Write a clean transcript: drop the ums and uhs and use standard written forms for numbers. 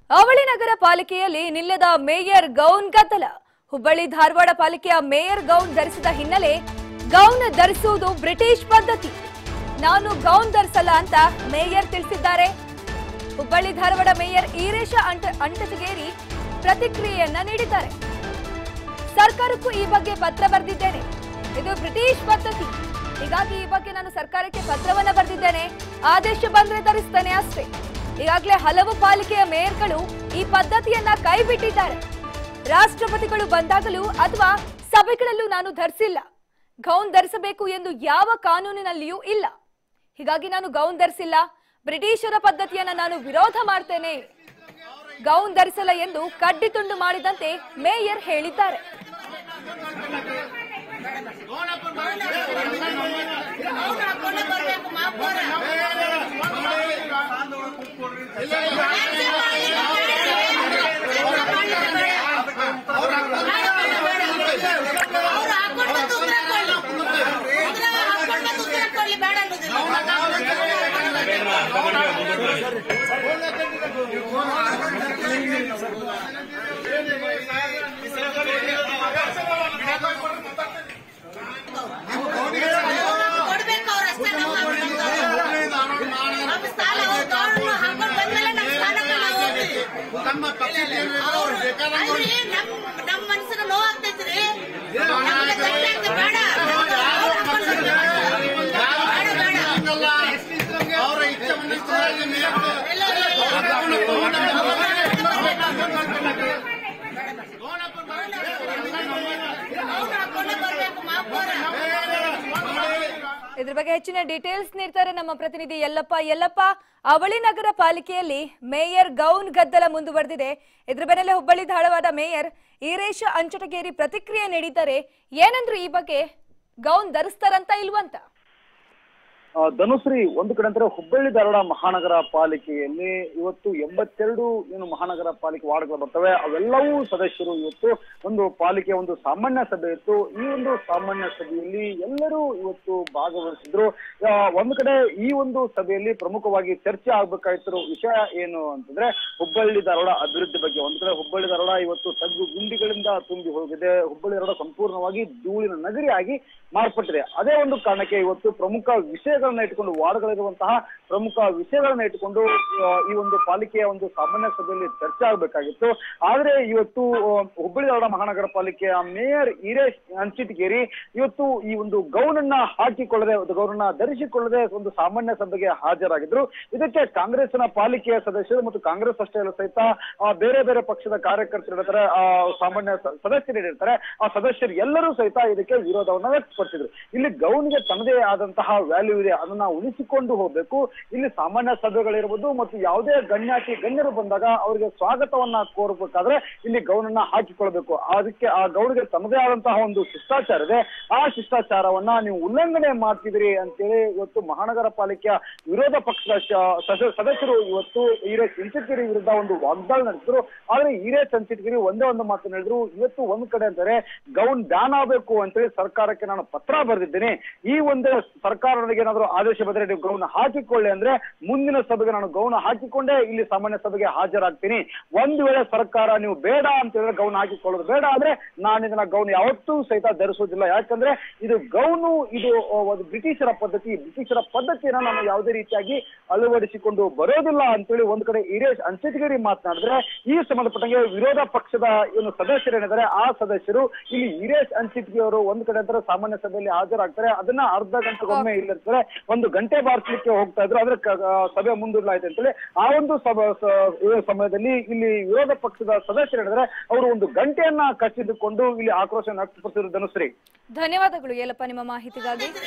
ಅವಳಿ ನಗರ ಪಾಲಿಕೆಯಲ್ಲಿ ನಿಲ್ಲದ mayor gown ಗದ್ದಲ. ಹುಬ್ಬಳ್ಳಿ ಧಾರವಾಡ ಪಾಲಿಕೆಯ ಮೇಯರ್ ಗೌನ್ ಧರಿಸಿದ ಹಿನ್ನೆಲೆ ಗೌನ್ ಧರಿಸುವುದು ಬ್ರಿಟಿಷ್ ಪದ್ಧತಿ, ನಾನು ಗೌನ್ ಧರಿಸಲ್ಲ ಅಂತ ಮೇಯರ್ ತಿಳಿಸಿದ್ದಾರೆ. ಹುಬ್ಬಳ್ಳಿ ಧಾರವಾಡ ಮೇಯರ್ ಈರೇಶ ಅಂಟಚಗೇರಿ ಪ್ರತಿಕ್ರಿಯೆಯನ್ನ ನೀಡಿದ್ದಾರೆ. ಸರ್ಕಾರಕ್ಕೂ ಈ ಬಗ್ಗೆ ಪತ್ರ ಬರೆದಿದ್ದೇನೆ, ಇದು ಬ್ರಿಟಿಷ್ ಪದ್ಧತಿ, ಹೀಗಾಗಿ ಈ ಬಗ್ಗೆ ನಾನು ಸರ್ಕಾರಕ್ಕೆ ಪತ್ರವನ್ನ ಬರೆದಿದ್ದೇನೆ, ಆದೇಶ ಬಂದ್ರೆ ಧರಿಸ್ತೇನೆ ಅಷ್ಟೇ. ಈಗಾಗಲೇ ಹಲವು ಪಾಲಿಕೆಯ ಮೇಯರ್ಗಳು ಈ ಪದ್ಧತಿಯನ್ನ ಕೈಬಿಟ್ಟಿದ್ದಾರೆ. ರಾಷ್ಟ್ರಪತಿಗಳು ಬಂದಾಗಲೂ ಅಥವಾ ಸಭೆಗಳಲ್ಲೂ ನಾನು ಧರಿಸಿಲ್ಲ, ಗೌನ್ ಧರಿಸಬೇಕು ಎಂದು ಯಾವ ಕಾನೂನಿನಲ್ಲಿಯೂ ಇಲ್ಲ, ಹೀಗಾಗಿ ನಾನು ಗೌನ್ ಧರಿಸಿಲ್ಲ, ಬ್ರಿಟಿಷರ ಪದ್ಧತಿಯನ್ನ ನಾನು ವಿರೋಧ ಮಾಡ್ತೇನೆ, ಗೌನ್ ಧರಿಸಲ್ಲ ಎಂದು ಕಡ್ಡಿ ತುಂಡು ಮಾಡಿದಂತೆ ಮೇಯರ್ ಹೇಳಿದ್ದಾರೆ. ನಮ್ಮ ಮನಸ್ಸಿನ ನೋವಾಗ್ತೈತ್ರಿ. ಅವರ ಇಚ್ಛೆ ಇದ್ರ ಬಗ್ಗೆ ಹೆಚ್ಚಿನ ಡೀಟೇಲ್ಸ್ ನೀಡ್ತಾರೆ ನಮ್ಮ ಪ್ರತಿನಿಧಿ ಯಲ್ಲಪ್ಪ. ಅವಳಿ ನಗರ ಪಾಲಿಕೆಯಲ್ಲಿ ಮೇಯರ್ ಗೌನ್ ಗದ್ದಲ ಮುಂದುವರೆದಿದೆ. ಇದ್ರ ಬೆನ್ನಲ್ಲೇ ಹುಬ್ಬಳ್ಳಿ ಧಾರವಾಡ ಮೇಯರ್ ಈರೇಶ ಅಂಚಟಗೇರಿ ಪ್ರತಿಕ್ರಿಯೆ ನೀಡಿದ್ದಾರೆ. ಏನಂದ್ರು ಈ ಬಗ್ಗೆ, ಗೌನ್ ಧರಿಸ್ತಾರಂತ ಇಲ್ವಂತ? ಧನುಶ್ರೀ, ಒಂದು ಕಡೆ ಅಂದ್ರೆ ಹುಬ್ಬಳ್ಳಿ ಧಾರವಾಡ ಮಹಾನಗರ ಪಾಲಿಕೆಯಲ್ಲಿ ಇವತ್ತು 82 ಏನು ಮಹಾನಗರ ಪಾಲಿಕೆ ವಾರ್ಡ್ಗಳು ಬರ್ತವೆ, ಅವೆಲ್ಲವೂ ಸದಸ್ಯರು ಇವತ್ತು ಒಂದು ಪಾಲಿಕೆ ಒಂದು ಸಾಮಾನ್ಯ ಸಭೆ ಇತ್ತು. ಈ ಒಂದು ಸಾಮಾನ್ಯ ಸಭೆಯಲ್ಲಿ ಎಲ್ಲರೂ ಇವತ್ತು ಭಾಗವಹಿಸಿದ್ರು. ಒಂದು ಕಡೆ ಈ ಒಂದು ಸಭೆಯಲ್ಲಿ ಪ್ರಮುಖವಾಗಿ ಚರ್ಚೆ ಆಗ್ಬೇಕಾಗಿರೋ ವಿಷಯ ಏನು ಅಂತಂದ್ರೆ ಹುಬ್ಬಳ್ಳಿ ಧಾರವಾಡ ಅಭಿವೃದ್ಧಿ ಬಗ್ಗೆ. ಒಂದು ಕಡೆ ಹುಬ್ಬಳ್ಳಿ ಧಾರವಾಡ ಇವತ್ತು ತಗ್ಗು ಗುಂಡಿಗಳಿಂದ ತುಂಬಿ ಹೋಗಿದೆ, ಹುಬ್ಬಳ್ಳಿ ಧಾರವಾಡ ಸಂಪೂರ್ಣವಾಗಿ ಧೂಳಿನ ನಗರಿಯಾಗಿ ಮಾರ್ಪಟ್ಟಿದೆ. ಅದೇ ಒಂದು ಕಾರಣಕ್ಕೆ ಇವತ್ತು ಪ್ರಮುಖ ವಿಷಯಗಳನ್ನ ಇಟ್ಟುಕೊಂಡು, ವಾರ್ಡ್ಗಳಿರುವಂತಹ ಪ್ರಮುಖ ವಿಷಯಗಳನ್ನ ಇಟ್ಟುಕೊಂಡು ಈ ಒಂದು ಪಾಲಿಕೆಯ ಒಂದು ಸಾಮಾನ್ಯ ಸಭೆಯಲ್ಲಿ ಚರ್ಚೆ ಆಗಬೇಕಾಗಿತ್ತು. ಆದ್ರೆ ಇವತ್ತು ಹುಬ್ಬಳ್ಳಿ ಧಾರವಾಡ ಮಹಾನಗರ ಪಾಲಿಕೆಯ ಮೇಯರ್ ಈರೇಶ್ ಅಂಚಿಟಗೇರಿ ಇವತ್ತು ಈ ಒಂದು ಗೌನನ್ನ ಹಾಕಿಕೊಳ್ಳದೆ, ಗೌನನ್ನ ಧರಿಸಿಕೊಳ್ಳದೆ ಒಂದು ಸಾಮಾನ್ಯ ಸಭೆಗೆ ಹಾಜರಾಗಿದ್ರು. ಇದಕ್ಕೆ ಕಾಂಗ್ರೆಸ್ನ ಪಾಲಿಕೆಯ ಸದಸ್ಯರು ಮತ್ತು ಕಾಂಗ್ರೆಸ್ ಅಷ್ಟೇ ಅಲ್ಲ ಸಹಿತ ಬೇರೆ ಬೇರೆ ಪಕ್ಷದ ಕಾರ್ಯಕರ್ತರು ಇರ್ತಾರೆ, ಸಾಮಾನ್ಯ ಸದಸ್ಯರು ಇರ್ತಾರೆ, ಆ ಸದಸ್ಯರು ಎಲ್ಲರೂ ಸಹಿತ ಇದಕ್ಕೆ ವಿರೋಧವನ್ನ ವ್ಯಕ್ತಪಡಿಸಿದ್ರು. ಇಲ್ಲಿ ಗೌನ್ಗೆ ತನ್ನದೇ ಆದಂತಹ ವ್ಯಾಲ್ಯೂ ಇದೆ, ಅದನ್ನ ಉಳಿಸಿಕೊಂಡು ಹೋಗ್ಬೇಕು. ಇಲ್ಲಿ ಸಾಮಾನ್ಯ ಸಭೆಗಳಿರ್ಬೋದು ಮತ್ತು ಯಾವುದೇ ಗಣ್ಯರು ಬಂದಾಗ ಅವರಿಗೆ ಸ್ವಾಗತವನ್ನ ಕೋರಬೇಕಾದ್ರೆ ಇಲ್ಲಿ ಗೌನನ್ನ ಹಾಕಿಕೊಳ್ಬೇಕು. ಅದಕ್ಕೆ ಆ ಗೌನ್ಗೆ ತನ್ನದೇ ಆದಂತಹ ಒಂದು ಶಿಷ್ಟಾಚಾರ ಇದೆ, ಆ ಶಿಷ್ಟಾಚಾರವನ್ನ ನೀವು ಉಲ್ಲಂಘನೆ ಮಾಡ್ತಿದ್ರಿ ಅಂತೇಳಿ ಇವತ್ತು ಮಹಾನಗರ ಪಾಲಿಕೆಯ ವಿರೋಧ ಪಕ್ಷದ ಸದಸ್ಯರು ಇವತ್ತು ಈರೇಶ್ ಅಂಚಿಟಗೇರಿ ವಿರುದ್ಧ ಒಂದು ವಾಗ್ದಾಳಿ ನಡೆಸಿದ್ರು. ಆದ್ರೆ ಈರೇಶ್ ಅಂಚಿಟಗೇರಿ ಒಂದೇ ಒಂದು ಮಾತು ಹೇಳಿದ್ರು, ಇವತ್ತು ಒಂದ್ ಕಡೆ ಅಂತಾರೆ ಗೌನ್ ಬ್ಯಾನ್ ಆಗಬೇಕು ಅಂತೇಳಿ ಸರ್ಕಾರಕ್ಕೆ ನಾನು ಪತ್ರ ಬರೆದಿದ್ದೇನೆ, ಈ ಒಂದೇ ಸರ್ಕಾರ ನನಗೆ ಏನಾದ್ರು ಆದೇಶ ಬಂದ್ರೆ ನೀವು ಗೌನ ಹಾಕಿಕೊಳ್ಳಿ ಅಂದ್ರೆ ಮುಂದಿನ ಸಭೆಗೆ ನಾನು ಗೌನ ಹಾಕಿಕೊಂಡೇ ಇಲ್ಲಿ ಸಾಮಾನ್ಯ ಸಭೆಗೆ ಹಾಜರಾಗ್ತೀನಿ. ಒಂದು ವೇಳೆ ಸರ್ಕಾರ ನೀವು ಬೇಡ ಅಂತ ಹೇಳಿದ್ರೆ ಗೌನ ಹಾಕಿಕೊಳ್ಳೋದು ಬೇಡ ಅಂದ್ರೆ ನಾನು ಇದನ್ನ ಗೌನ್ ಯಾವತ್ತೂ ಸಹಿತ ಧರಿಸೋದಿಲ್ಲ. ಯಾಕಂದ್ರೆ ಇದು ಗೌನು ಇದು ಒಂದು ಬ್ರಿಟಿಷರ ಪದ್ಧತಿಯನ್ನ ನಾನು ಯಾವುದೇ ರೀತಿಯಾಗಿ ಅಳವಡಿಸಿಕೊಂಡು ಬರೋದಿಲ್ಲ ಅಂತೇಳಿ ಒಂದ್ ಕಡೆ ಈರೇಶ್ ಅಂಚಿಟಗೇರಿ ಮಾತನಾಡಿದ್ರೆ, ಈ ಸಂಬಂಧಪಟ್ಟಂಗೆ ವಿರೋಧ ಪಕ್ಷದ ಏನು ಸದಸ್ಯರೇನಿದ್ದಾರೆ ಆ ಸದಸ್ಯರು ಇಲ್ಲಿ ಈರೇಶ್ ಅಂಚಿಟಗೇರಿ ಅವರು ಒಂದ್ ಕಡೆ ಅಂದ್ರೆ ಸಾಮಾನ್ಯ ಸಭೆಯಲ್ಲಿ ಹಾಜರಾಗ್ತಾರೆ, ಅದನ್ನ ಅರ್ಧ ಗಂಟೆಗೊಮ್ಮೆ ಇಲ್ಲಿರ್ತಾರೆ, ಒಂದು ಗಂಟೆ ಬಾರಿಸಲಿಕ್ಕೆ ಹೋಗ್ತಾ ಇದ್ರು, ಆದ್ರೆ ಸಭೆ ಮುಂದೂಡಲಾಯ್ತು ಅಂತೇಳಿ ಆ ಒಂದು ಸಮಯದಲ್ಲಿ ಇಲ್ಲಿ ವಿರೋಧ ಪಕ್ಷದ ಸದಸ್ಯರಿದ್ದಾರೆ ಅವರು ಒಂದು ಗಂಟೆಯನ್ನ ಕಚ್ಚಿದುಕೊಂಡು ಇಲ್ಲಿ ಆಕ್ರೋಶ ವ್ಯಕ್ತಪಡಿಸಿದ್ರು. ಧನುಶ್ರೀ, ಧನ್ಯವಾದಗಳು ಯಲ್ಲಪ್ಪ ನಿಮ್ಮ ಮಾಹಿತಿಗಾಗಿ.